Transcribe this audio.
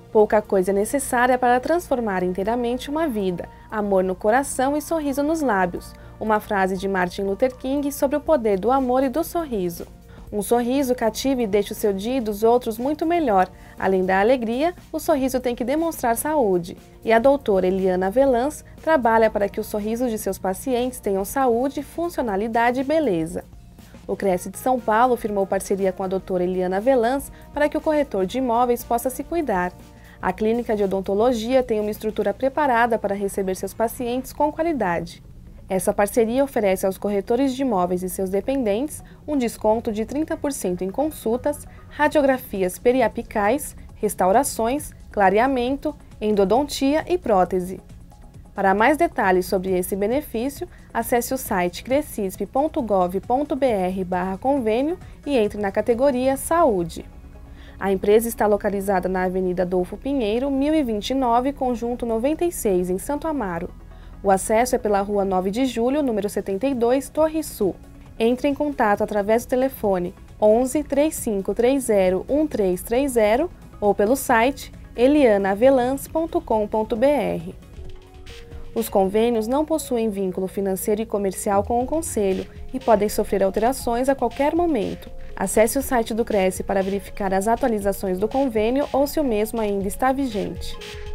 Pouca coisa é necessária para transformar inteiramente uma vida. Amor no coração e sorriso nos lábios. Uma frase de Martin Luther King sobre o poder do amor e do sorriso. Um sorriso cativa e deixa o seu dia e dos outros muito melhor. Além da alegria, o sorriso tem que demonstrar saúde. E a doutora Eliana Velans trabalha para que os sorrisos de seus pacientes tenham saúde, funcionalidade e beleza. O Cresce de São Paulo firmou parceria com a doutora Eliana Velans para que o corretor de imóveis possa se cuidar. A clínica de odontologia tem uma estrutura preparada para receber seus pacientes com qualidade. Essa parceria oferece aos corretores de imóveis e seus dependentes um desconto de 30% em consultas, radiografias periapicais, restaurações, clareamento, endodontia e prótese. Para mais detalhes sobre esse benefício, acesse o site crescisp.gov.br/convênio e entre na categoria Saúde. A empresa está localizada na Avenida Adolfo Pinheiro, 1029, Conjunto 96, em Santo Amaro. O acesso é pela Rua 9 de Julho, número 72, Torre Sul. Entre em contato através do telefone 11 3530 1330 ou pelo site elianavelans.com.br. Os convênios não possuem vínculo financeiro e comercial com o Conselho e podem sofrer alterações a qualquer momento. Acesse o site do Cresce para verificar as atualizações do convênio ou se o mesmo ainda está vigente.